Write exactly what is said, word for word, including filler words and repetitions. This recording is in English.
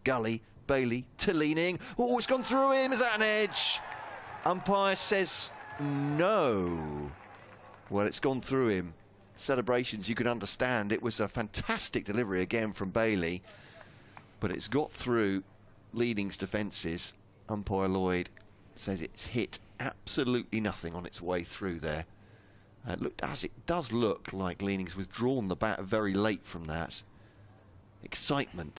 Gully, Bailey to Leaning. Oh, it's gone through him. Is that an edge? Umpire says no. Well, it's gone through him. Celebrations, you can understand. It was a fantastic delivery again from Bailey, but it's got through Leaning's defences. Umpire Lloyd says it's hit absolutely nothing on its way through there. Uh, it looked as it does look like Leaning's withdrawn the bat very late from that. Excitement